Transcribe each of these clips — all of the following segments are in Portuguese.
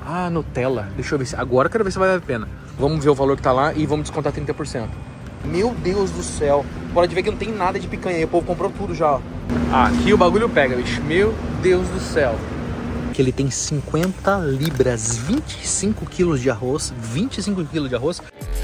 Ah, Nutella. Deixa eu ver se... Agora eu quero ver se vale a pena. Vamos ver o valor que tá lá e vamos descontar 30%. Meu Deus do céu. Pode ver que não tem nada de picanha aí. O povo comprou tudo já, ó. Aqui o bagulho pega, bicho. Meu Deus do céu. Que ele tem 50 libras, 25 quilos de arroz. 25 quilos de arroz.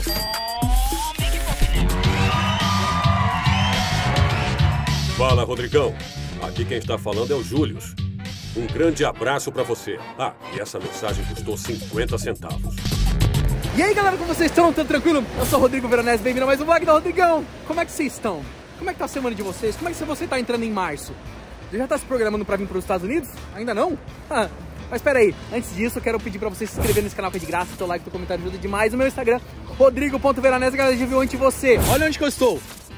Fala, Rodrigão. Aqui quem está falando é o Július. Um grande abraço pra você. Ah, e essa mensagem custou 50 centavos. E aí, galera, como vocês estão? Tudo tranquilo? Eu sou o Rodrigo Veronese, bem-vindo a mais um vlog da Rodrigão. Como é que vocês estão? Como é que tá a semana de vocês? Como é que você tá entrando em março? Você já tá se programando pra vir para os Estados Unidos? Ainda não? Mas espera aí, antes disso eu quero pedir pra você se inscrever nesse canal que é de graça, seu like, seu comentário ajuda demais. O meu Instagram, rodrigo.veronese, galera, já viu onde você. Olha onde que eu estou.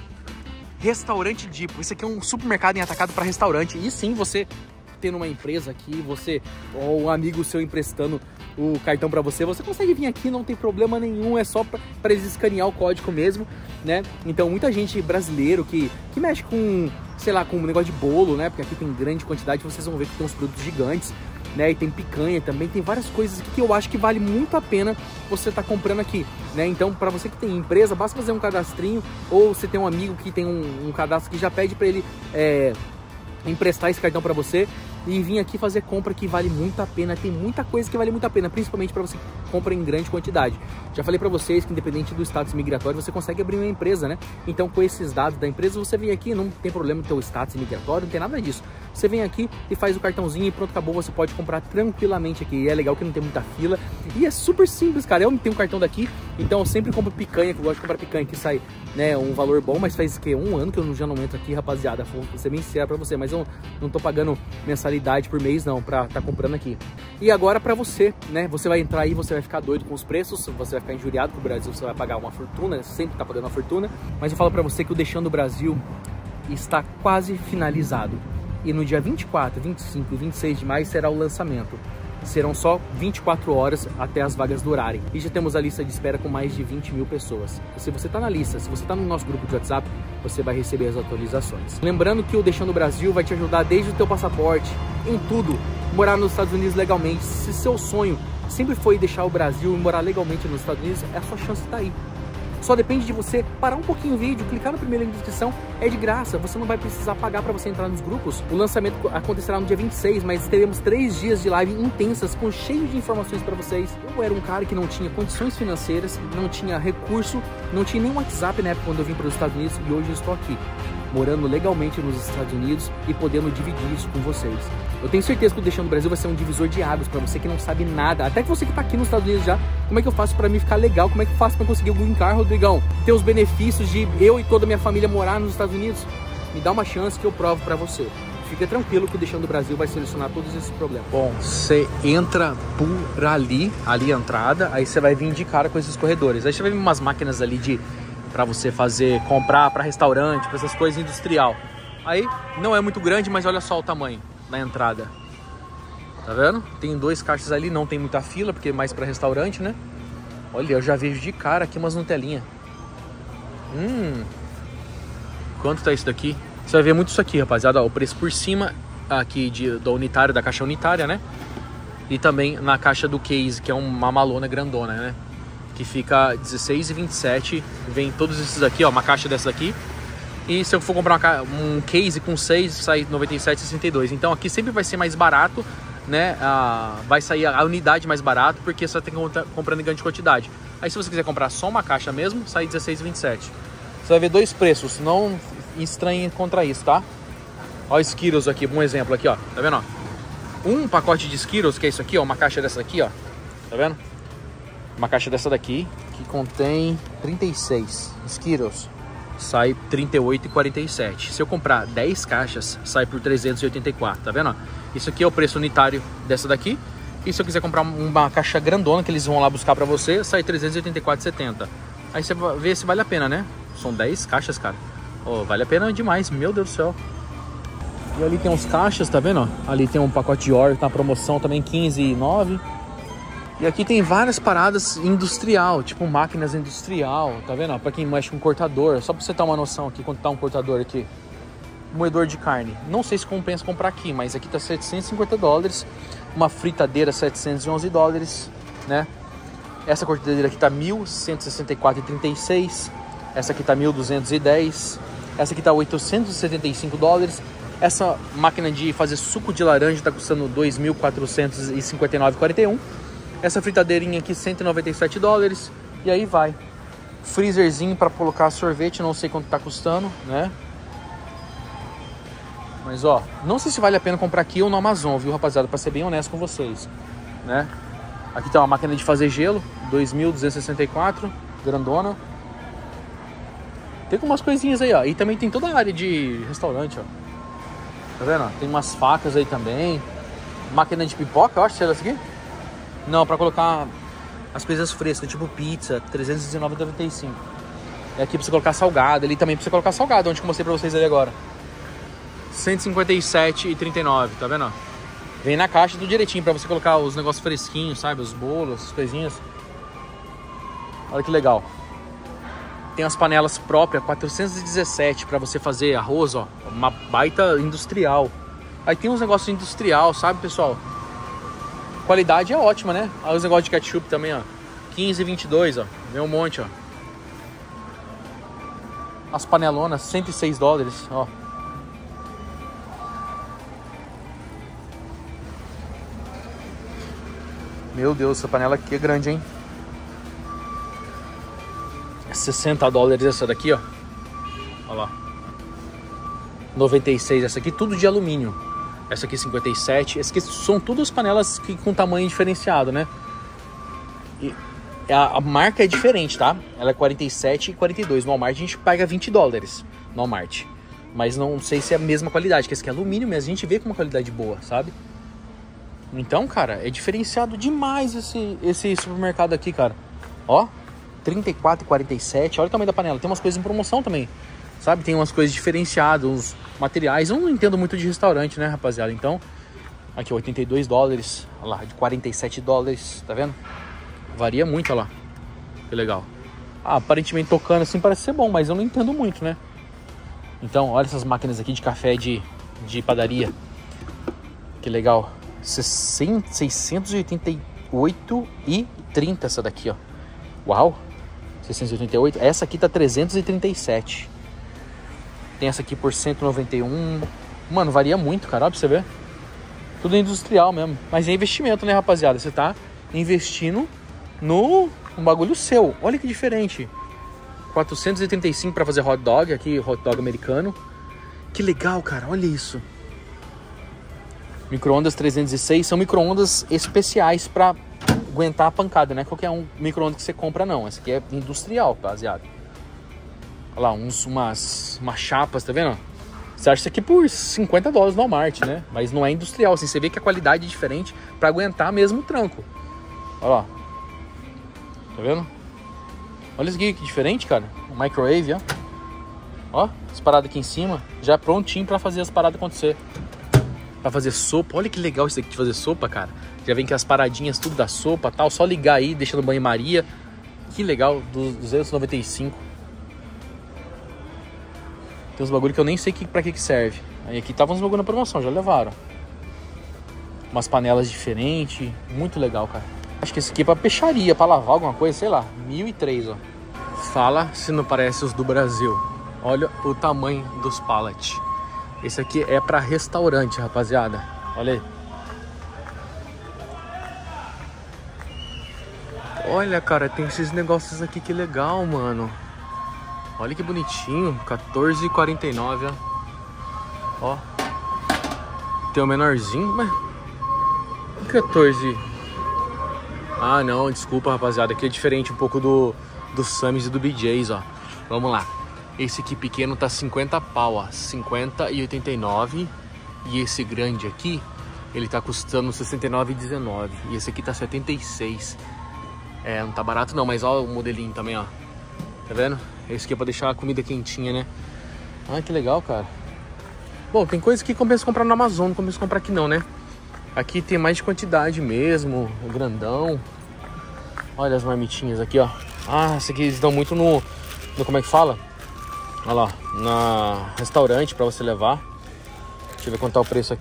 Restaurante Dipo. Esse aqui é um supermercado em atacado para restaurante. E sim, você tendo uma empresa aqui, você ou um amigo seu emprestando o cartão para você, você consegue vir aqui, não tem problema nenhum, é só para eles escanear o código mesmo, né? Então muita gente brasileiro que mexe com, sei lá, com um negócio de bolo, né? Porque aqui tem grande quantidade, vocês vão ver que tem uns produtos gigantes, né? E tem picanha também, tem várias coisas que eu acho que vale muito a pena você tá comprando aqui, né? Então, para você que tem empresa, basta fazer um cadastrinho, ou você tem um amigo que tem um cadastro que já pede para ele emprestar esse cartão para você e vir aqui fazer compra que vale muito a pena. Tem muita coisa que vale muito a pena, principalmente para você que compra em grande quantidade. Já falei para vocês que independente do status migratório, você consegue abrir uma empresa, né? Então com esses dados da empresa, você vem aqui, não tem problema ter o status migratório, não tem nada disso. Você vem aqui e faz o cartãozinho e pronto, acabou, você pode comprar tranquilamente aqui. E é legal que não tem muita fila e é super simples, cara. Eu não tenho um cartão daqui, então eu sempre compro picanha, que eu gosto de comprar picanha que sai, né, um valor bom, mas faz que um ano que eu já não entro aqui, rapaziada. Vou ser bem sincero pra você, mas eu não tô pagando mensalidade por mês não, pra tá comprando aqui. E agora pra você, né, você vai entrar aí, você vai ficar doido com os preços, você vai ficar injuriado com o Brasil, você vai pagar uma fortuna, sempre tá pagando uma fortuna, mas eu falo pra você que o Deixando o Brasil está quase finalizado. E no dia 24, 25 e 26 de maio será o lançamento. Serão só 24 horas até as vagas durarem. E já temos a lista de espera com mais de 20 mil pessoas. E se você está na lista, se você está no nosso grupo de WhatsApp, você vai receber as atualizações. Lembrando que o Deixando o Brasil vai te ajudar desde o teu passaporte, em tudo. Morar nos Estados Unidos legalmente. Se seu sonho sempre foi deixar o Brasil e morar legalmente nos Estados Unidos, a sua chance está aí. Só depende de você parar um pouquinho o vídeo, clicar no primeiro link de descrição, é de graça, você não vai precisar pagar para você entrar nos grupos. O lançamento acontecerá no dia 26, mas teremos 3 dias de live intensas, cheio de informações para vocês. Eu era um cara que não tinha condições financeiras, não tinha recurso, não tinha nem WhatsApp na época quando eu vim para os Estados Unidos e hoje eu estou aqui, morando legalmente nos Estados Unidos e podendo dividir isso com vocês. Eu tenho certeza que o Deixando o Brasil vai ser um divisor de águas para você que não sabe nada, até que você que está aqui nos Estados Unidos já. Como é que eu faço para mim ficar legal? Como é que eu faço para conseguir o green card, Rodrigão? Ter os benefícios de eu e toda a minha família morar nos Estados Unidos? Me dá uma chance que eu provo para você. Fica tranquilo que o Deixando o Brasil vai solucionar todos esses problemas. Bom, você entra por ali a entrada, aí você vai vir de cara com esses corredores. Aí você vai ver umas máquinas ali para você comprar para restaurante, para essas coisas industrial. Aí não é muito grande, mas olha só o tamanho da entrada. Tá vendo? Tem 2 caixas ali, não tem muita fila, porque é mais para restaurante, né? Olha, eu já vejo de cara aqui umas Nutelinha. Quanto tá isso daqui? Você vai ver muito isso aqui, rapaziada. Ó, o preço por cima aqui do unitário, da caixa unitária, né? E também na caixa do case, que é uma malona grandona, né? Que fica R$16,27. Vem todos esses aqui, ó, uma caixa dessa aqui. E se eu for comprar um case com 6, sai R$97,62. Então aqui sempre vai ser mais barato, né? Vai sair a unidade mais barato, porque você tem que comprando em grande quantidade. Aí se você quiser comprar só uma caixa mesmo, sai R$16,27. Você vai ver 2 preços, não estranhe contra isso, tá? Ó, Skittles aqui, um exemplo aqui, ó. Tá vendo, ó? Um pacote de Skittles, que é isso aqui, ó, uma caixa dessa daqui, ó. Tá vendo? Uma caixa dessa daqui, que contém 36 Skittles. Sai R$38,47. Se eu comprar 10 caixas, sai por R$384, tá vendo? Isso aqui é o preço unitário dessa daqui. E se eu quiser comprar uma caixa grandona, que eles vão lá buscar pra você, sai R$384,70. Aí você vai ver se vale a pena, né? São 10 caixas, cara. Oh, vale a pena demais, meu Deus do céu. E ali tem uns caixas, tá vendo? Ali tem um pacote de Oreo, tá na promoção também, R$15,09. E aqui tem várias paradas industrial, tipo máquinas industrial, tá vendo? Pra quem mexe com cortador, só pra você ter uma noção aqui, quanto tá um cortador aqui. Moedor de carne. Não sei se compensa comprar aqui, mas aqui tá $750. Uma fritadeira, 711 dólares, né? Essa cortadeira aqui tá 1.164,36. Essa aqui tá 1.210. Essa aqui tá 875 dólares. Essa máquina de fazer suco de laranja tá custando 2.459,41. Essa fritadeirinha aqui, 197 dólares. E aí vai. Freezerzinho para colocar sorvete, não sei quanto tá custando, né? Mas ó, não sei se vale a pena comprar aqui ou no Amazon, viu, rapaziada? Pra ser bem honesto com vocês, né? Aqui tá uma máquina de fazer gelo, 2.264, grandona. Tem umas coisinhas aí, ó. E também tem toda a área de restaurante, ó. Tá vendo? Tem umas facas aí também. Máquina de pipoca, eu acho, será essa aqui? Não, pra colocar as coisas frescas, tipo pizza, 319,95. É aqui pra você colocar salgado, ali também pra você colocar salgado, onde que eu mostrei pra vocês ali agora. 157,39, tá vendo? Vem na caixa tudo direitinho pra você colocar os negócios fresquinhos, sabe? Os bolos, as coisinhas. Olha que legal. Tem as panelas próprias, 417 pra você fazer arroz, ó. Uma baita industrial. Aí tem uns negócios industrial, sabe, pessoal? Qualidade é ótima, né? Olha os negócios de ketchup também, ó. 15,22, ó. Vem um monte, ó. As panelonas, 106 dólares, ó. Meu Deus, essa panela aqui é grande, hein? 60 dólares essa daqui, ó. Olha lá. 96 essa aqui, tudo de alumínio. Essa aqui 57. Essas aqui são todas panelas que, com tamanho diferenciado, né? E a marca é diferente, tá? Ela é 47 e 42. No Walmart a gente paga 20 dólares no Walmart. Mas não sei se é a mesma qualidade, que esse aqui é alumínio, mas a gente vê com uma qualidade boa, sabe? Então, cara, é diferenciado demais esse supermercado aqui, cara. Ó, 34,47. Olha o tamanho da panela. Tem umas coisas em promoção também, sabe? Tem umas coisas diferenciadas, uns materiais. Eu não entendo muito de restaurante, né, rapaziada? Então, aqui, 82 dólares. Olha lá, de 47 dólares. Tá vendo? Varia muito, olha lá. Que legal. Ah, aparentemente tocando assim parece ser bom, mas eu não entendo muito, né? Então, olha essas máquinas aqui de café de padaria. Que legal. 688,30 essa daqui, ó. Uau. 688. Essa aqui tá 337. Tem essa aqui por 191. Mano, varia muito, cara. Ó, pra você ver. Tudo industrial mesmo. Mas é investimento, né, rapaziada? Você tá investindo no um bagulho seu. Olha que diferente. 435 pra fazer hot dog. Aqui, hot dog americano. Que legal, cara. Olha isso. Micro-ondas 306 são micro-ondas especiais pra aguentar a pancada, né? Qualquer um micro-ondas que você compra, não. Essa aqui é industrial, rapaziada. Olha lá, umas chapas, tá vendo? Você acha isso aqui por 50 dólares no Walmart, né? Mas não é industrial, assim. Você vê que a qualidade é diferente pra aguentar mesmo o tranco. Olha lá. Tá vendo? Olha isso aqui, que diferente, cara. O microwave, ó. Ó, as paradas aqui em cima. Já prontinho pra fazer as paradas acontecer. Pra fazer sopa. Olha que legal isso aqui de fazer sopa, cara. Já vem com as paradinhas tudo da sopa e tal. Só ligar aí, deixa no banho-maria. Que legal. 295. Tem uns bagulho que eu nem sei pra que serve. Aí aqui tava uns bagulho na promoção, já levaram. Umas panelas diferentes. Muito legal, cara. Acho que esse aqui é pra peixaria, pra lavar alguma coisa, sei lá. 1.003, ó. Fala se não parece os do Brasil. Olha o tamanho dos pallets. Esse aqui é pra restaurante, rapaziada. Olha aí. Olha, cara, tem esses negócios aqui que legal, mano. Olha que bonitinho. 14,49, ó. Ó. Tem o menorzinho, mas... 14. Ah, não, desculpa, rapaziada. Aqui é diferente um pouco do Sammy's e do BJ's, ó. Vamos lá. Esse aqui pequeno tá 50 pau, ó. 50,89. E esse grande aqui, ele tá custando 69,19. E esse aqui tá 76. É, não tá barato não, mas ó o modelinho também, ó. Tá vendo? Esse aqui é pra deixar a comida quentinha, né? Ah, que legal, cara. Bom, tem coisa que compensa comprar no Amazon, não compensa comprar aqui não, né? Aqui tem mais de quantidade mesmo, o grandão. Olha as marmitinhas aqui, ó. Ah, esse aqui eles dão muito no como é que fala? Olha lá, na restaurante pra você levar. Deixa eu ver quanto tá o preço aqui.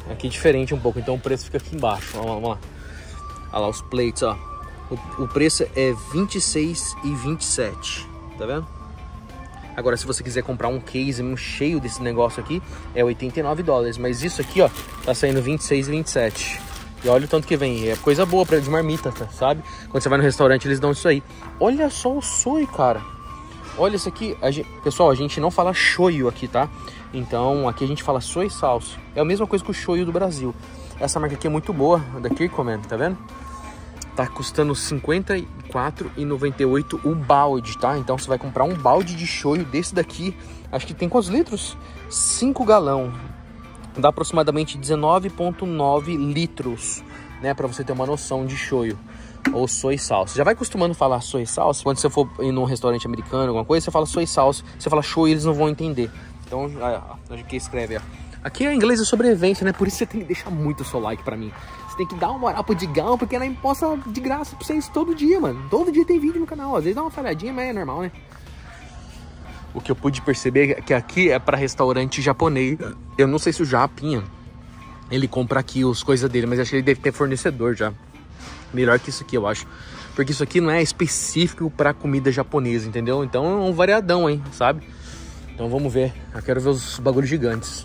Aqui é diferente um pouco, então o preço fica aqui embaixo. Vamos lá. Olha lá os plates, ó. O preço é R$26,27, tá vendo? Agora, se você quiser comprar um case cheio desse negócio aqui, é $89. Mas isso aqui, ó, tá saindo R$26,27. E olha o tanto que vem. É coisa boa pra eles, marmita, tá, sabe? Quando você vai no restaurante, eles dão isso aí. Olha só o shoyu, cara. Olha isso aqui. Pessoal, a gente não fala shoyu aqui, tá? Então, aqui a gente fala soy sauce. É a mesma coisa que o shoyu do Brasil. Essa marca aqui é muito boa, da Kirkland, tá vendo? Tá custando R$54,98 o balde, tá? Então você vai comprar um balde de shoyu desse daqui. Acho que tem quantos litros? 5 galão. Dá aproximadamente 19,9 litros, né? Pra você ter uma noção de shoyu ou soy sauce. Já vai acostumando a falar soy sauce. Quando você for ir num restaurante americano, alguma coisa, você fala soy sauce. Você fala shoyu, eles não vão entender. Então, onde que escreve, ó. Aqui em inglês é sobrevivência, né? Por isso você tem que deixar muito o seu like pra mim. Você tem que dar uma moral pro Digão, porque ela posta de graça pra vocês todo dia, mano. Todo dia tem vídeo no canal. Às vezes dá uma falhadinha, mas é normal, né? O que eu pude perceber é que aqui é pra restaurante japonês. Eu não sei se o Japinha, ele compra aqui as coisas dele, mas acho que ele deve ter fornecedor já. Melhor que isso aqui, eu acho. Porque isso aqui não é específico pra comida japonesa, entendeu? Então é um variadão, hein, sabe? Então vamos ver. Eu quero ver os bagulhos gigantes.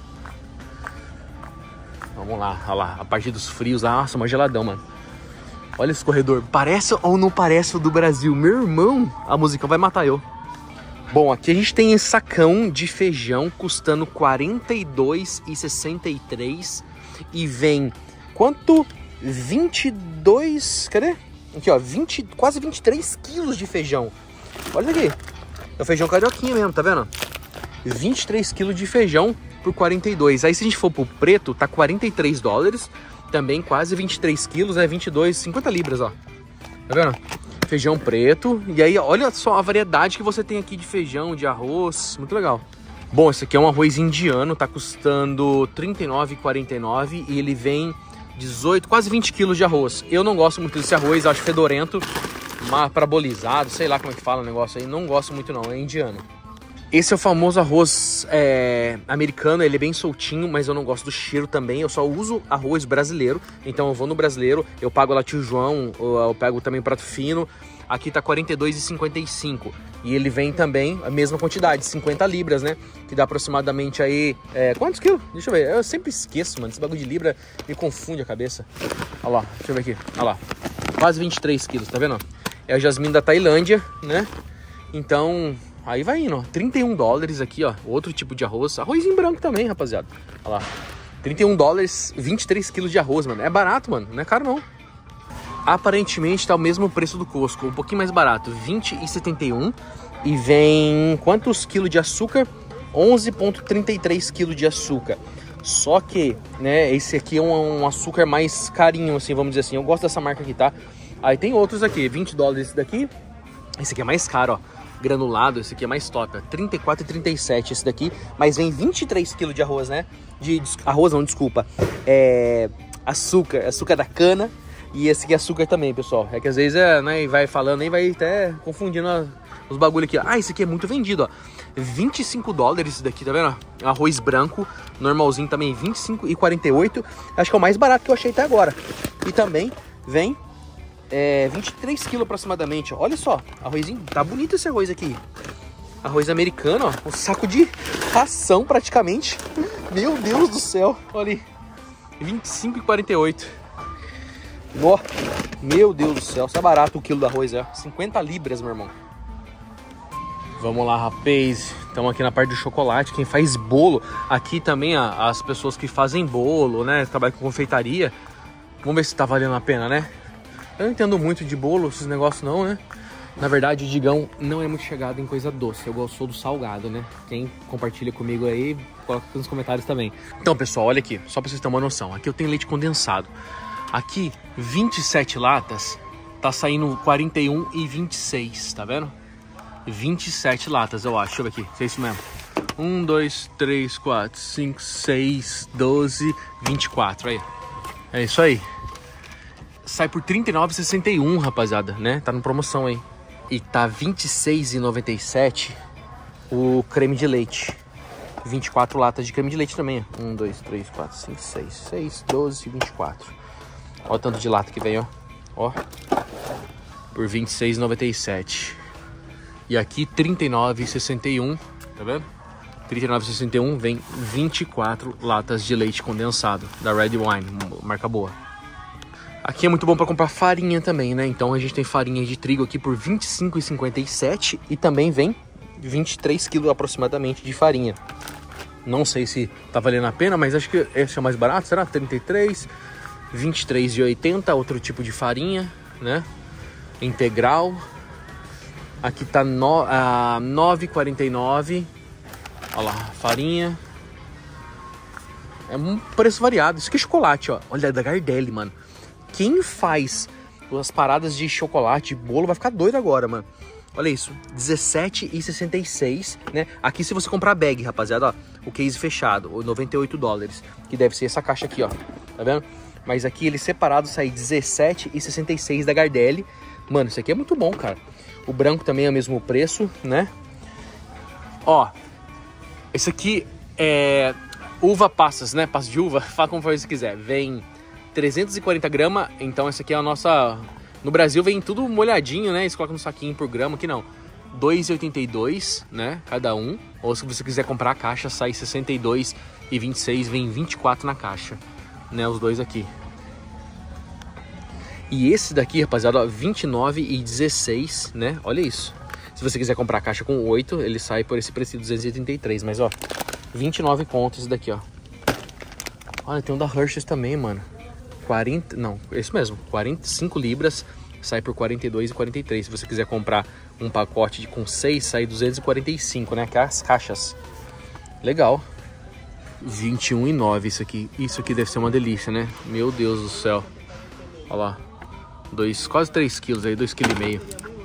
Vamos lá, olha lá, a parte dos frios, nossa, uma geladão, mano. Olha esse corredor, parece ou não parece o do Brasil? Meu irmão, a música vai matar eu. Bom, aqui a gente tem esse sacão de feijão custando R$42,63 e vem, quanto? 22, cadê? Aqui, ó, quase 23 quilos de feijão. Olha aqui, é o feijão carioquinha mesmo, tá vendo? 23 quilos de feijão por 42. Aí se a gente for pro preto, tá $43. Também quase 23 quilos, né? 22, 50 libras, ó. Tá vendo? Feijão preto. E aí, olha só a variedade que você tem aqui de feijão, de arroz. Muito legal. Bom, esse aqui é um arroz indiano. Tá custando R$39,49. E ele vem 18, quase 20 quilos de arroz. Eu não gosto muito desse arroz, acho fedorento. Parabolizado, sei lá como é que fala o negócio aí. Não gosto muito não, é indiano. Esse é o famoso arroz americano, ele é bem soltinho, mas eu não gosto do cheiro também. Eu só uso arroz brasileiro, então eu vou no brasileiro, eu pago lá tio João, eu pego também prato fino. Aqui tá R$42,55 e ele vem também a mesma quantidade, 50 libras, né? Que dá aproximadamente aí, quantos quilos? Deixa eu ver, eu sempre esqueço, mano, esse bagulho de libra me confunde a cabeça. Olha lá, deixa eu ver aqui, olha lá, quase 23 quilos, tá vendo? É o jasmim da Tailândia, né? Então... aí vai indo, ó, $31 aqui, ó, outro tipo de arroz, arrozinho branco também, rapaziada. Olha lá, $31, 23 quilos de arroz, mano, é barato, mano, não é caro não. Aparentemente tá o mesmo preço do Costco, um pouquinho mais barato, R$20,71 e vem quantos quilos de açúcar? 11,33 quilos de açúcar. Só que, né, esse aqui é um açúcar mais carinho, assim, vamos dizer assim, eu gosto dessa marca aqui, tá? Aí tem outros aqui, $20 esse daqui, esse aqui é mais caro, ó. Granulado, esse aqui é mais top, R$34,37 esse daqui, mas vem 23 kg de arroz, né? Arroz não, desculpa. Açúcar da cana e esse aqui é açúcar também, pessoal. É que às vezes, né, vai falando aí, vai até confundindo os bagulho aqui. Ah, esse aqui é muito vendido, ó. $25 esse daqui, tá vendo? Arroz branco, normalzinho também, R$25,48. Acho que é o mais barato que eu achei até agora. E também vem 23 quilos aproximadamente, ó. Olha só, arrozinho, tá bonito esse arroz aqui. Arroz americano, ó, um saco de ração praticamente. Meu Deus do céu, olha ali, R$25,48. Ó, meu Deus do céu, isso é barato o quilo do arroz, 50 libras, meu irmão. Vamos lá, rapaz, estamos aqui na parte do chocolate, quem faz bolo. Aqui também as pessoas que fazem bolo, né, trabalham com confeitaria. Vamos ver se tá valendo a pena, né? Eu não entendo muito de bolo, esses negócios não, né? Na verdade, o Digão não é muito chegado em coisa doce. Eu gosto do salgado, né? Quem compartilha comigo aí, coloca aqui nos comentários também. Então, pessoal, olha aqui, só pra vocês terem uma noção. Aqui eu tenho leite condensado. Aqui, 27 latas, tá saindo R$41,26, tá vendo? 27 latas, eu acho. Deixa eu ver aqui, se é isso mesmo. 1, 2, 3, 4, 5, 6, 12, 24, aí. É isso aí. Sai por R$39,61, rapaziada, né? Tá na promoção aí. E tá R$26,97 o creme de leite. 24 latas de creme de leite também, ó. 1, 2, 3, 4, 5, 6, 6, 12, 24. Olha o tanto de lata que vem, ó. Ó. Por R$ 26,97. E aqui R$ 39,61. Tá vendo? R$ 39,61 vem 24 latas de leite condensado da Red Wine, marca boa. Aqui é muito bom para comprar farinha também, né? Então a gente tem farinha de trigo aqui por R$ 25,57 e também vem 23 quilos aproximadamente de farinha. Não sei se tá valendo a pena, mas acho que esse é o mais barato, será? 33, 23,80, outro tipo de farinha, né? Integral. Aqui tá 9,49. Olha lá, farinha. É um preço variado. Isso aqui é chocolate, ó. Olha, é da Gardelli, mano. Quem faz as paradas de chocolate, de bolo, vai ficar doido agora, mano. Olha isso, R$17,66, né? Aqui se você comprar bag, rapaziada, ó, o case fechado, $98, que deve ser essa caixa aqui, ó. Tá vendo? Mas aqui ele separado sai R$17,66 da Gardelli. Mano, isso aqui é muito bom, cara. O branco também é o mesmo preço, né? Ó, esse aqui é uva passas, né? Passas de uva, fala como for você quiser. Vem 340 gramas, então essa aqui é a nossa... No Brasil vem tudo molhadinho, né? Eles colocam no saquinho por grama, aqui não. R$2,82, né? Cada um. Ou se você quiser comprar a caixa, sai R$62,26, vem 24 na caixa, né? Os dois aqui. E esse daqui, rapaziada, ó, R$29,16, né? Olha isso. Se você quiser comprar a caixa com 8, ele sai por esse preço de 283, mas ó, 29 contos esse daqui, ó. Olha, tem um da Hershey's também, mano. 40, não, é isso mesmo, 45 libras, sai por 42,43. Se você quiser comprar um pacote com 6, sai 245, né? Que é as caixas. Legal. 21,9 isso aqui. Isso aqui deve ser uma delícia, né? Meu Deus do céu. Olha lá. Quase 3 quilos aí, 2,5 kg.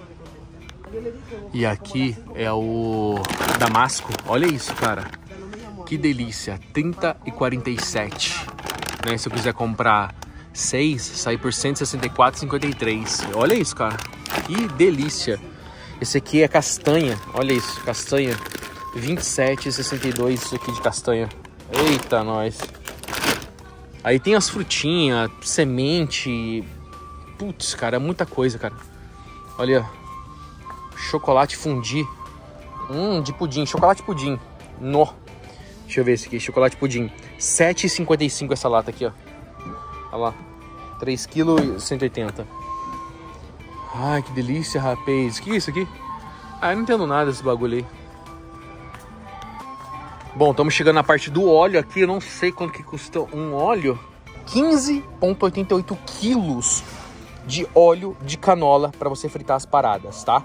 E aqui é o Damasco. Olha isso, cara. Que delícia. 30,47. Né? Se eu quiser comprar 6, sai por 164,53. Olha isso, cara. Que delícia. Esse aqui é castanha. Olha isso, castanha. 27,62 isso aqui de castanha. Eita, nós. Aí tem as frutinhas, semente. Putz, cara, é muita coisa, cara. Olha. Chocolate fundi. De pudim. Chocolate pudim. No. Deixa eu ver esse aqui. Chocolate pudim. 7,55 essa lata aqui, ó. Olha lá. 3,180 kg. Ai, que delícia, rapaz. Que é isso aqui? Ah, eu não entendo nada desse bagulho aí. Bom, estamos chegando na parte do óleo aqui. Eu não sei quanto que custa um óleo. 15,88 quilos de óleo de canola para você fritar as paradas, tá?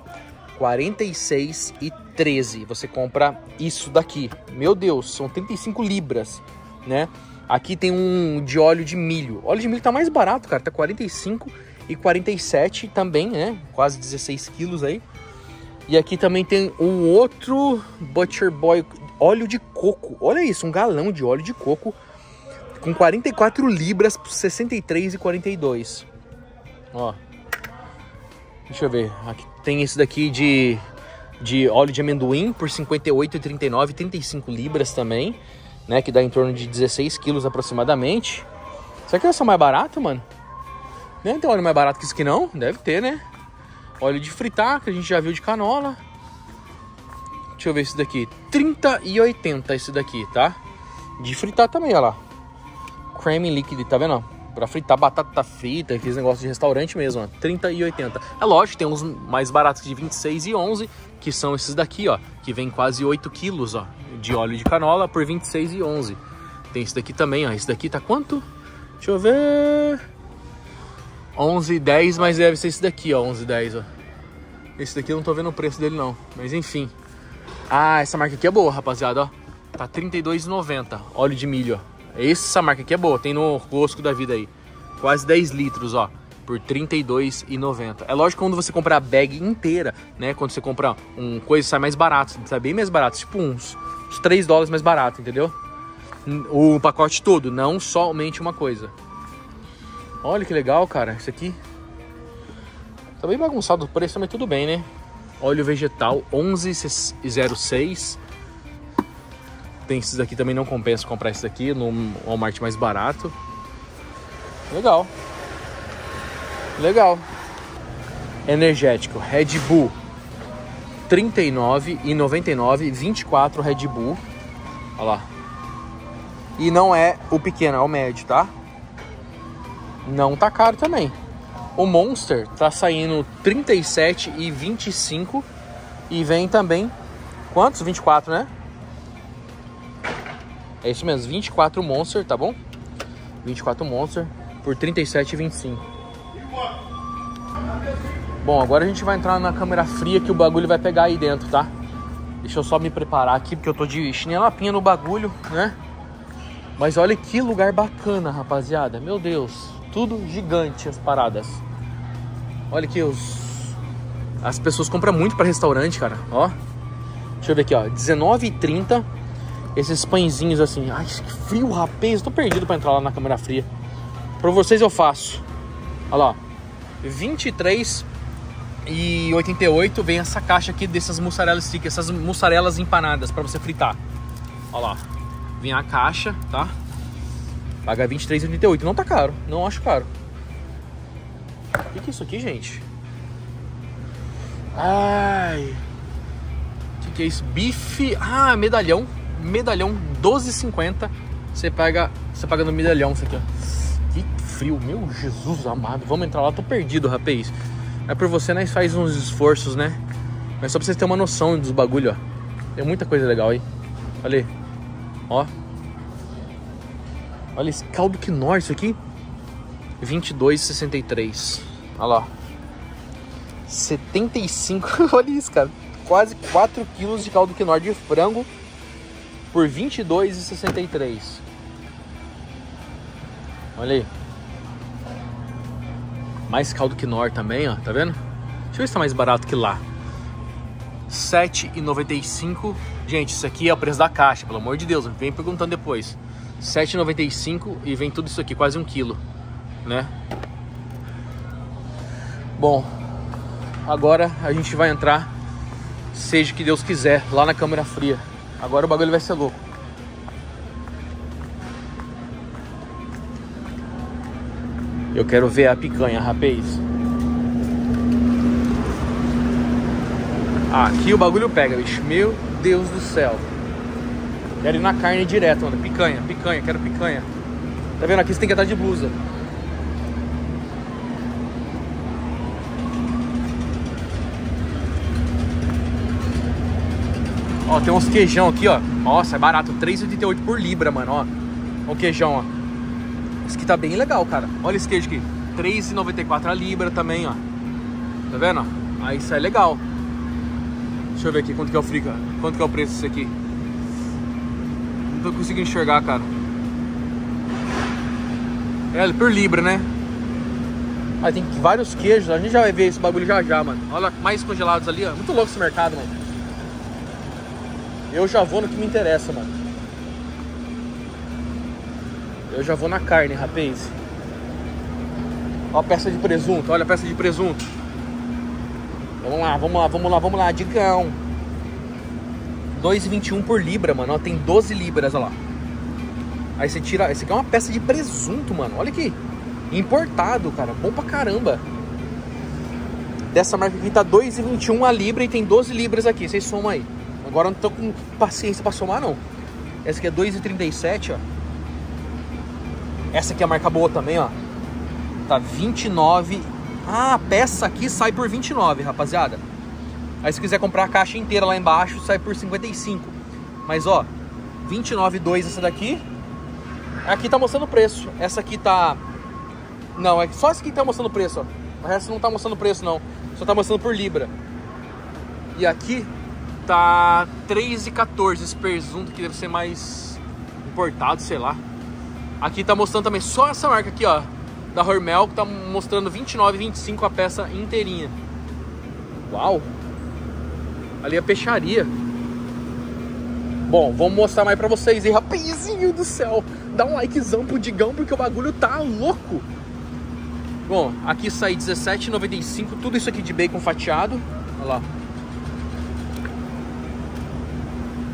46,13. Você compra isso daqui. Meu Deus, são 35 libras, né? Aqui tem um de óleo de milho. Óleo de milho tá mais barato, cara. Tá 45,47 também, né? Quase 16 quilos aí. E aqui também tem um outro Butcher Boy óleo de coco. Olha isso, um galão de óleo de coco com 44 libras por 63,42. Ó. Deixa eu ver. Aqui tem esse daqui de óleo de amendoim por 58,39, 35 libras também, né? Que dá em torno de 16 quilos aproximadamente. Será que vai ser mais barato, mano? Nem tem óleo mais barato que isso aqui não? Deve ter, né? Óleo de fritar, que a gente já viu de canola. Deixa eu ver esse daqui. 30,80 esse daqui, tá? De fritar também, olha lá. Creamy líquido, tá vendo? Pra fritar batata frita, aqueles negócios de restaurante mesmo, ó. 30,80. É lógico, tem uns mais baratos de 26,11, que são esses daqui, ó. Que vem quase 8 quilos, ó, de óleo de canola por 26,11. Tem esse daqui também, ó. Esse daqui tá quanto? Deixa eu ver... 11,10, mas deve ser esse daqui, ó. 11,10, ó. Esse daqui eu não tô vendo o preço dele, não. Mas enfim. Ah, essa marca aqui é boa, rapaziada, ó. Tá 32,90. Óleo de milho, ó. Essa marca aqui é boa, tem no Costco da vida aí. Quase 10 litros, ó, por R$32,90. É lógico que quando você comprar a bag inteira, né? Quando você comprar um coisa, sai mais barato. Sai bem mais barato, tipo uns $3 mais barato, entendeu? O pacote todo, não somente uma coisa. Olha que legal, cara, isso aqui. Tá bem bagunçado o preço, mas tudo bem, né? Óleo vegetal, 11,06. Tem esses aqui também, não compensa comprar esses aqui no Walmart mais barato. Legal. Legal. Energético, Red Bull. R$ 39,99, 24 Red Bull. Olha lá. E não é o pequeno, é o médio, tá? Não tá caro também. O Monster tá saindo R$ 37,25 e vem também quantos? 24, né? É isso mesmo, 24 Monster, tá bom? 24 Monster por R$ 37,25. Bom, agora a gente vai entrar na câmera fria que o bagulho vai pegar aí dentro, tá? Deixa eu só me preparar aqui porque eu tô de chinelapinha no bagulho, né? Mas olha que lugar bacana, rapaziada. Meu Deus, tudo gigante as paradas. Olha aqui as pessoas compram muito pra restaurante, cara. Ó, deixa eu ver aqui, ó, R$19,30. Esses pãezinhos assim. Ai, que frio, rapaz. Tô perdido pra entrar lá na câmera fria. Pra vocês eu faço. Olha lá, R$23,88. Vem essa caixa aqui dessas mussarela stick, essas mussarelas empanadas pra você fritar. Olha lá, vem a caixa, tá? Paga R$23,88. Não tá caro, não acho caro. O que é isso aqui, gente? Ai, o que é isso? Bife, medalhão. Medalhão, R$12,50. Você paga no medalhão isso aqui, ó. Que frio, meu Jesus amado. Vamos entrar lá, tô perdido, rapaz. É por você, nós faz uns esforços, né? Mas só pra vocês terem uma noção dos bagulho, ó. Tem muita coisa legal aí. Olha aí. Ó. Olha esse caldo quinor, isso aqui. R$22,63. Olha lá. 75. Olha isso, cara. Quase 4 quilos de caldo quinor de frango por R$22,63. Olha aí. Mais caldo quinor também, ó. Tá vendo? Deixa eu ver se tá mais barato que lá. R$7,95. Gente, isso aqui é o preço da caixa, pelo amor de Deus. Vem perguntando depois. R$7,95 e vem tudo isso aqui, quase 1 quilo, né? Bom, agora a gente vai entrar, seja o que Deus quiser, lá na câmera fria. Agora o bagulho vai ser louco. Eu quero ver a picanha, rapaz. Aqui o bagulho pega, bicho. Meu Deus do céu. Quero ir na carne direto, mano. Picanha, picanha, quero picanha. Tá vendo? Aqui você tem que estar de blusa. Ó, tem uns queijão aqui, ó. Nossa, é barato. R$3,88 por libra, mano, ó. Ó o queijão, ó. Esse aqui tá bem legal, cara. Olha esse queijo aqui. R$3,94 a libra também, ó. Tá vendo? Aí isso é legal. Deixa eu ver aqui quanto que é o frio, cara. Quanto que é o preço desse aqui. Não tô conseguindo enxergar, cara. É, por libra, né? Aí tem vários queijos. A gente já vai ver esse bagulho já, mano. Olha, mais congelados ali, ó. Muito louco esse mercado, mano. Eu já vou no que me interessa, mano. Eu já vou na carne, rapaz. Ó a peça de presunto, olha a peça de presunto. Vamos lá, digão. R$2,21 por libra, mano. Ó, tem 12 libras, olha lá. Aí você tira... Esse aqui é uma peça de presunto, mano. Olha aqui. Importado, cara. Bom pra caramba. Dessa marca aqui tá R$2,21 a libra e tem 12 libras aqui. Vocês somam aí. Agora eu não tô com paciência pra somar, não. Essa aqui é R$2,37, ó. Essa aqui é a marca boa também, ó. Tá 29. A peça aqui sai por 29, rapaziada. Aí se quiser comprar a caixa inteira lá embaixo, sai por 55. Mas, ó, 29,2 essa daqui. Aqui tá mostrando o preço. Essa aqui tá... Não, é só essa aqui que tá mostrando o preço, ó. O resto não tá mostrando o preço, não. Só tá mostrando por libra. E aqui tá 3,14 esse presunto, que deve ser mais importado, sei lá. Aqui tá mostrando também só essa marca aqui, ó, da Hormel, que tá mostrando R$29,25 a peça inteirinha. Uau! Ali é a peixaria. Bom, vamos mostrar mais pra vocês aí, rapazinho do céu. Dá um likezão pro Digão, porque o bagulho tá louco. Bom, aqui sai R$17,95, tudo isso aqui de bacon fatiado. Olha lá.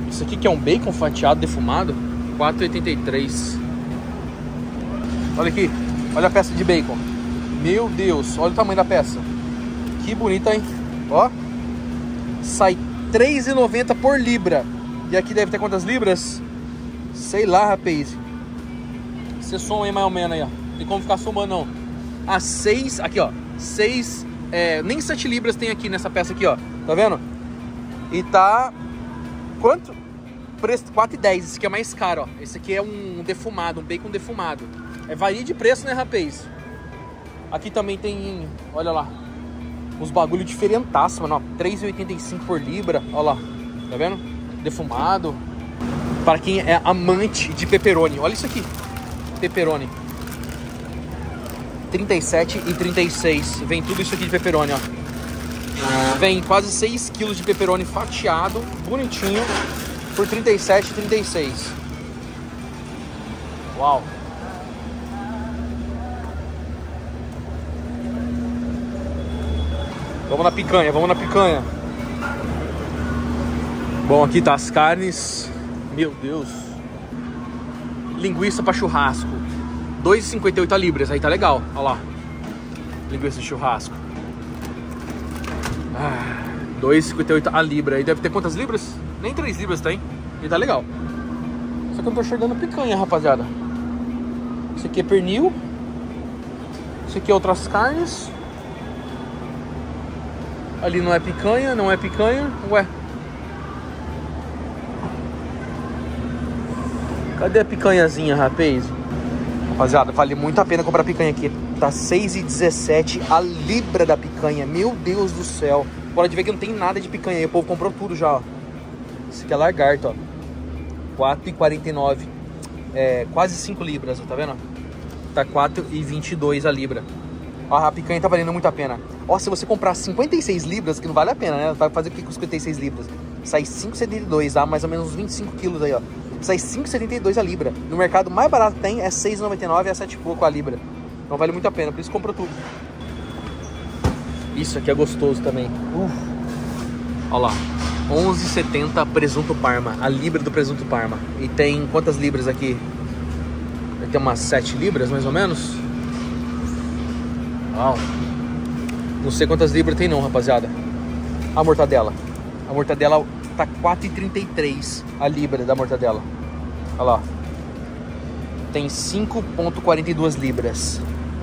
Isso aqui que é um bacon fatiado defumado, R$4,83. Olha aqui, olha a peça de bacon. Meu Deus, olha o tamanho da peça. Que bonita, hein? Ó, sai R$3,90 por libra. E aqui deve ter quantas libras? Sei lá, rapaz. Você soma aí mais ou menos aí, ó. Tem como ficar somando, não. Ah, 6, aqui, ó. 6, nem 7 libras tem aqui nessa peça aqui, ó. Tá vendo? E tá... Quanto? Preço R$4,10. Esse aqui é mais caro, ó. Esse aqui é um defumado, um bacon defumado. Varia de preço, né, rapaz? Aqui também tem, olha lá, uns bagulho diferentaço, mano, ó. R$3,85 por libra, olha lá. Tá vendo? Defumado. Para quem é amante de pepperoni. Olha isso aqui. Pepperoni. R$37,36. Vem tudo isso aqui de pepperoni, ó. Vem quase 6 kg de pepperoni fatiado, bonitinho, por R$37,36. Uau. Vamos na picanha, vamos na picanha. Bom, aqui tá as carnes. Meu Deus. Linguiça para churrasco, R$2,58 a libras. Aí tá legal, olha lá. Linguiça de churrasco, R$2,58 a libra. Aí deve ter quantas libras? Nem 3 libras tem. E tá legal. Só que eu não tô enxergando picanha, rapaziada. Isso aqui é pernil. Isso aqui é outras carnes. Ali não é picanha, não é picanha. Ué, cadê a picanhazinha, rapaz? Rapaziada, vale muito a pena comprar picanha aqui. Tá R$6,17 a libra da picanha. Meu Deus do céu. Pode ver que não tem nada de picanha aí. O povo comprou tudo já, ó. Esse aqui é lagarto, ó. R$4,49. Quase 5 libras, ó, tá vendo? Tá R$4,22 a libra. Ó, a picanha tá valendo muito a pena. Ó, se você comprar 56 libras, que não vale a pena, né? Vai fazer o que com 56 libras? Sai R$5,72, dá mais ou menos uns 25 quilos aí, ó. Sai R$5,72 a libra. No mercado mais barato que tem é R$6,99, é 7 e pouco a libra. Então vale muito a pena, por isso comprou tudo. Isso aqui é gostoso também. Olha lá, R$11,70 presunto Parma, a libra do presunto Parma. E tem quantas libras aqui? Tem umas 7 libras mais ou menos. Uau. Não sei quantas libras tem não, rapaziada. A mortadela tá R$4,33 a libra da mortadela. Olha lá, tem 5,42 libras.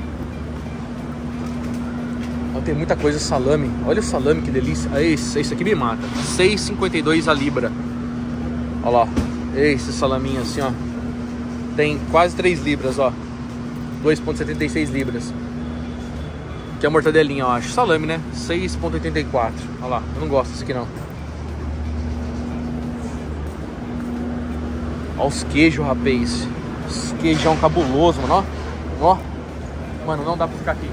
Tem muita coisa. Salame, olha o salame, que delícia. Esse aqui me mata. R$6,52 a libra. Olha lá, esse salaminho assim, ó, tem quase 3 libras, ó. 2,76 libras. Que é a mortadelinha, eu acho. Salame, né? 6,84. Olha lá, eu não gosto desse aqui não. Olha os queijos, rapaz. Os queijão cabuloso, mano, ó. Ó. Mano, não dá pra ficar aqui.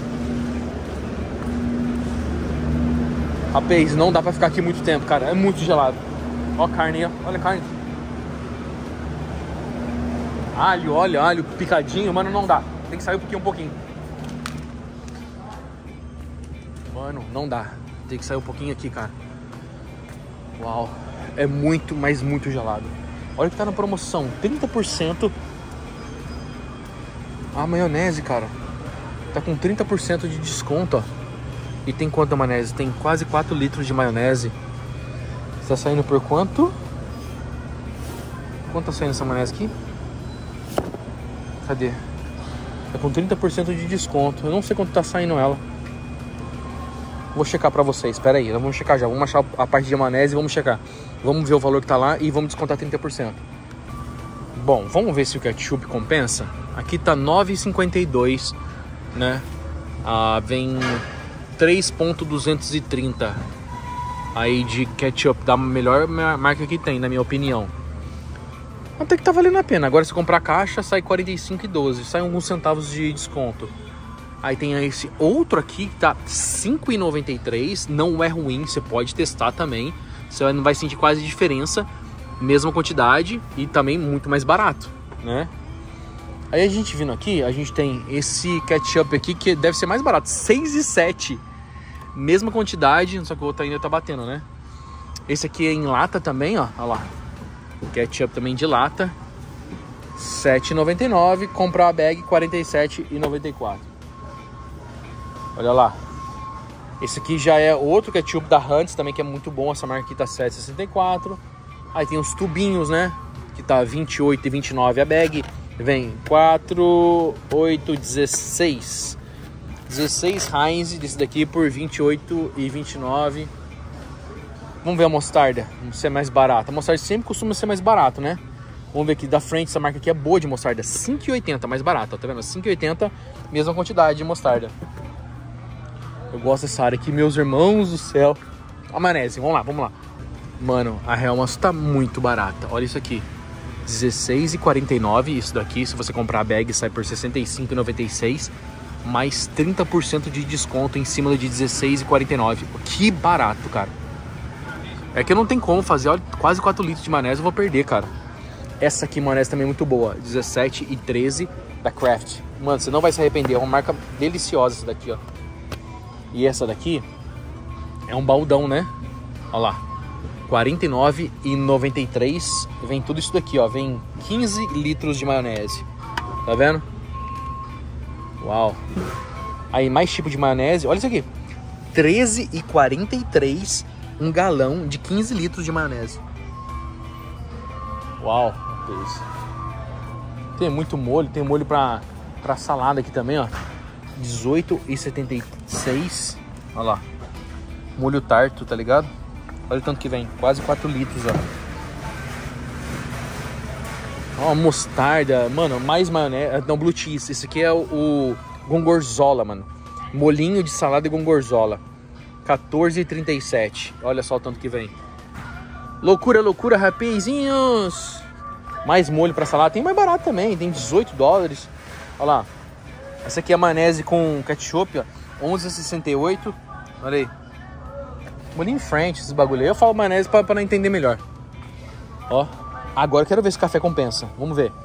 Rapaz, não dá pra ficar aqui muito tempo, cara. É muito gelado. Ó a carne aí, ó. Olha a carne. Alho, olha, alho picadinho. Mano, não dá. Tem que sair um pouquinho. Mano, não dá. Tem que sair um pouquinho aqui, cara. Uau. É muito, mas muito gelado. Olha que tá na promoção. 30%. A maionese, cara. Tá com 30% de desconto, ó. E tem quanto maionese? Tem quase 4 litros de maionese. Está saindo por quanto? Quanto tá saindo essa maionese aqui? Cadê? Tá com 30% de desconto. Eu não sei quanto tá saindo ela. Vou checar pra vocês. Espera aí, vamos checar já. Vamos achar a parte de maionese e vamos checar. Vamos ver o valor que tá lá e vamos descontar 30%. Bom, vamos ver se o ketchup compensa. Aqui tá R$ 9,52, né? Vem 3,230 aí de ketchup, da melhor marca que tem, na minha opinião. Até que tá valendo a pena. Agora se comprar a caixa sai R$ 45,12, sai alguns centavos de desconto. Aí tem esse outro aqui que tá R$ 5,93, não é ruim, você pode testar também. Você não vai sentir quase diferença, mesma quantidade e também muito mais barato, né? Aí a gente vindo aqui, a gente tem esse ketchup aqui que deve ser mais barato, R$ 6,07. Mesma quantidade, só que o outro ainda tá batendo, né? Esse aqui é em lata também, ó. Olha lá. Ketchup também de lata, R$ 7,99. Comprar a bag, R$ 47,94. Olha lá. Esse aqui já é outro ketchup da Hunt's também, que é muito bom. Essa marca aqui tá R$ 7,64. Aí tem os tubinhos, né? Que tá R$ 28,29 a bag. Vem 4, 8, 16. 16 Heinz desse daqui por R$ 28,29. Vamos ver a mostarda, vamos ser mais barata. A mostarda sempre costuma ser mais barato, né? Vamos ver aqui da frente, essa marca aqui é boa de mostarda. 5,80, mais barata, tá vendo? 5,80, mesma quantidade de mostarda. Eu gosto dessa área aqui, meus irmãos do céu. A maionese, vamos lá. Mano, a Hellmann's tá muito barata. Olha isso aqui. R$16,49. Isso daqui, se você comprar a bag, sai por R$65,96. Mais 30% de desconto em cima de R$16,49. Que barato, cara. É que eu não tenho como fazer. Olha, quase 4 litros de maionese eu vou perder, cara. Essa aqui, maionese também é muito boa. R$17,13 da Kraft. Mano, você não vai se arrepender. É uma marca deliciosa essa daqui, ó. E essa daqui é um baldão, né? Olha lá. R$49,93. Vem tudo isso daqui, ó. Vem 15 litros de maionese. Tá vendo? Uau. Aí, mais tipo de maionese. Olha isso aqui. R$13,43. Um galão de 15 litros de maionese. Uau. Que isso. Tem muito molho. Tem molho pra salada aqui também, ó. R$18,76. Olha lá. Molho tarto, tá ligado? Olha o tanto que vem. Quase 4 litros, ó. Ó, mostarda. Mano, mais maionese. Não, blue cheese. Esse aqui é o gorgonzola, mano. Molinho de salada e gorgonzola. R$14,37. Olha só o tanto que vem. Loucura, rapazinhos. Mais molho pra salada. Tem mais barato também. Tem $18. Olha lá. Essa aqui é a maionese com ketchup, ó. R$11,68. Olha aí. Molinho French, esses bagulho aí. Eu falo maionese pra não entender melhor. Ó. Agora eu quero ver se o café compensa. Vamos ver.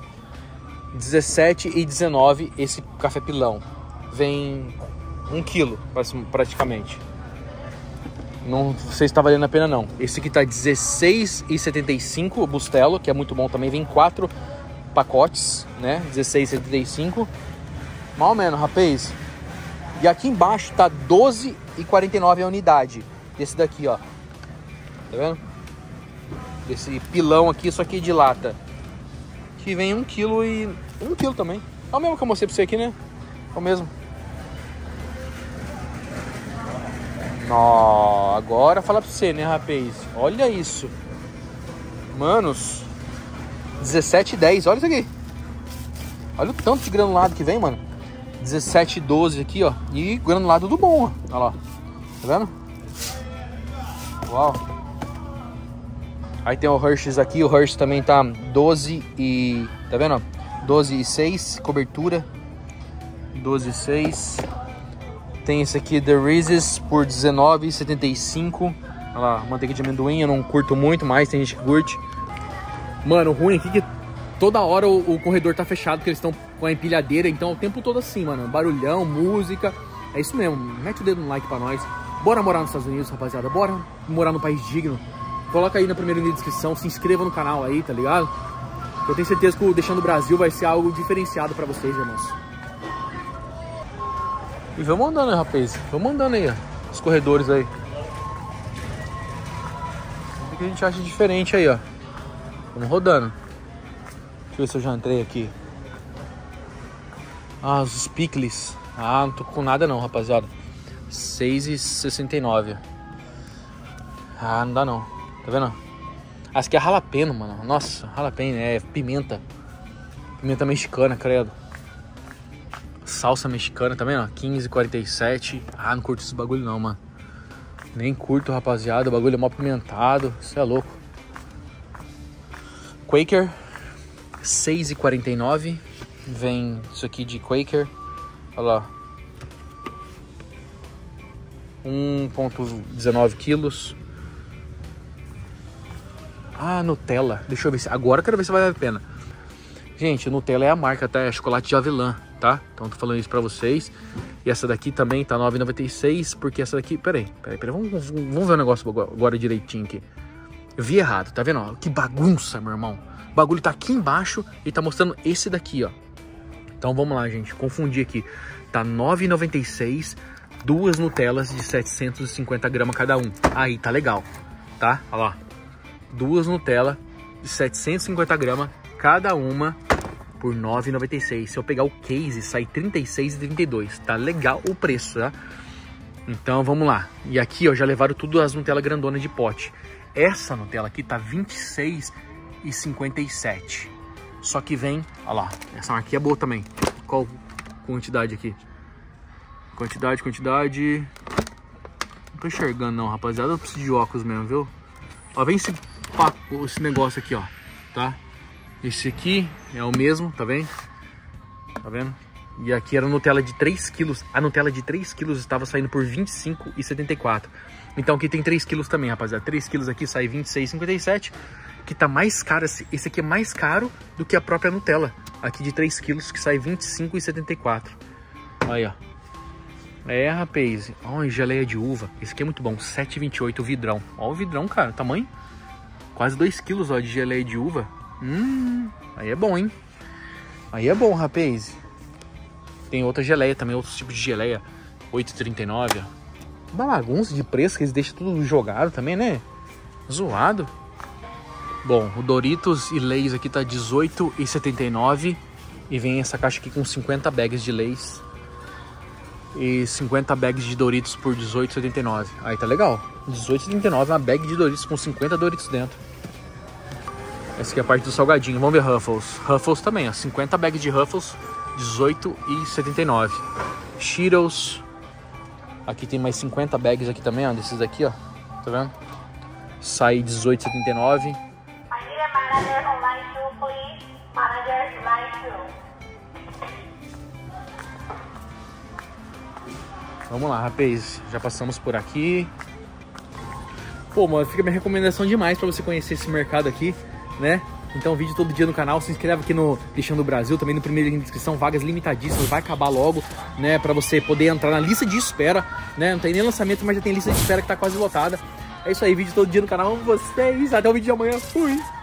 R$17,19 esse café pilão. Vem 1 quilo, praticamente. Não sei se tá valendo a pena, não. Esse aqui tá R$16,75, o Bustelo, que é muito bom também. Vem 4 pacotes, né? R$16,75. Mais ou menos, rapaz. E aqui embaixo tá R$12,49 a unidade. Desse daqui, ó. Tá vendo? Desse pilão aqui, isso aqui de lata. Que vem 1 quilo e... 1 quilo também. É o mesmo que eu mostrei pra você aqui, né? É o mesmo. Nó, agora fala pra você, né, rapaz? Olha isso. Manos. R$17,10. Olha isso aqui. Olha o tanto de granulado que vem, mano. R$17,12 aqui, ó. E granulado do bom, ó. Olha lá. Tá vendo? Uau. Aí tem o Hershey's aqui. O Hershey's também tá 12 e... Tá vendo? 12,6. Cobertura. 12,6. Tem esse aqui, The Reese's, por R$19,75. Olha lá, manteiga de amendoim. Eu não curto muito, mas tem gente que curte. Mano, o ruim aqui é que toda hora o corredor tá fechado, porque eles estão com a empilhadeira. Então o tempo todo assim, mano. Barulhão, música. É isso mesmo. Mete o dedo no like pra nós. Bora morar nos Estados Unidos, rapaziada. Bora morar num país digno. Coloca aí na primeira descrição. Se inscreva no canal aí, tá ligado? Eu tenho certeza que o Deixando o Brasil vai ser algo diferenciado pra vocês, irmãos. E vamos andando aí, rapaz. Vamos andando aí, ó. Os corredores aí. O que a gente acha diferente aí, ó. Vamos rodando. Deixa eu ver se eu já entrei aqui. Ah, os pickles. Ah, não tô com nada não, rapaziada. R$6,69. Ah, não dá não. Tá vendo? Ah, esse aqui é jalapeno, mano. Nossa, jalapeno, é pimenta. Pimenta mexicana, credo. Salsa mexicana também, ó. R$15,47. Ah, não curto esse bagulho não, mano. Nem curto, rapaziada. O bagulho é mal pimentado. Isso é louco. Quaker. R$6,49. Vem isso aqui de Quaker. Olha lá. 1,19 quilos. Ah, Nutella. Deixa eu ver se... Agora eu quero ver se vai valer a pena. Gente, Nutella é a marca, tá? É chocolate de avelã, tá? Então tô falando isso pra vocês. E essa daqui também tá R$9,96. Porque essa daqui... Peraí. Vamos ver o negócio agora direitinho aqui. Eu vi errado, tá vendo? Ó, que bagunça, meu irmão. O bagulho tá aqui embaixo e tá mostrando esse daqui, ó. Então vamos lá, gente. Confundi aqui. Tá R$ 9,96. Duas Nutellas de 750 gramas cada um. Aí, tá legal. Tá? Olha lá. Duas Nutella de 750 gramas cada uma por R$ 9,96. Se eu pegar o case, sai R$ 36,32. Tá legal o preço, tá? Então vamos lá. E aqui, ó, já levaram tudo as Nutella grandonas de pote. Essa Nutella aqui tá R$ 26,57. Só que vem, olha lá, essa aqui é boa também. Qual quantidade aqui? Quantidade. Não tô enxergando não, rapaziada. Eu preciso de óculos mesmo, viu? Ó, vem esse negócio aqui, ó, tá? Esse aqui é o mesmo, tá vendo? Tá vendo? E aqui era Nutella de 3 quilos. A Nutella de 3 quilos estava saindo por R$ 25,74. Então aqui tem 3 quilos também, rapaziada. 3 quilos aqui sai R$ 26,57. Que tá mais caro. Esse aqui é mais caro do que a própria Nutella. Aqui de 3 quilos que sai R$ 25,74. Aí, ó. É, rapaz. Ó, geleia de uva. Esse aqui é muito bom. R$ 7,28 o vidrão. Ó o vidrão, cara. Tamanho. Quase 2 quilos, ó, de geleia de uva. Aí é bom, hein? Aí é bom, rapaz. Tem outra geleia também, outros tipos de geleia. R$ 8,39, ó. Uma bagunça de preço que eles deixam tudo jogado também, né? Zoado. Bom, o Doritos e Lay's aqui tá R$ 18,79. E vem essa caixa aqui com 50 bags de Lay's. E 50 bags de Doritos por R$ 18,79. Aí tá legal. R$ 18,79 uma bag de Doritos com 50 Doritos dentro. Essa aqui é a parte do salgadinho. Vamos ver Ruffles. Ruffles também, ó. 50 bags de Ruffles, R$ 18,79. Cheetos. Aqui tem mais 50 bags aqui também, ó. Desses daqui, ó. Tá vendo? Sai R$ 18,79. Vamos lá, rapaz. Já passamos por aqui. Pô, mano, fica minha recomendação demais pra você conhecer esse mercado aqui, né? Então, vídeo todo dia no canal. Se inscreve aqui no Lixão do Brasil. Também no primeiro link de inscrição. Vagas limitadíssimas. Vai acabar logo, né? Pra você poder entrar na lista de espera, né? Não tem nem lançamento, mas já tem lista de espera que tá quase lotada. É isso aí, vídeo todo dia no canal. Vocês. Até o vídeo de amanhã. Fui!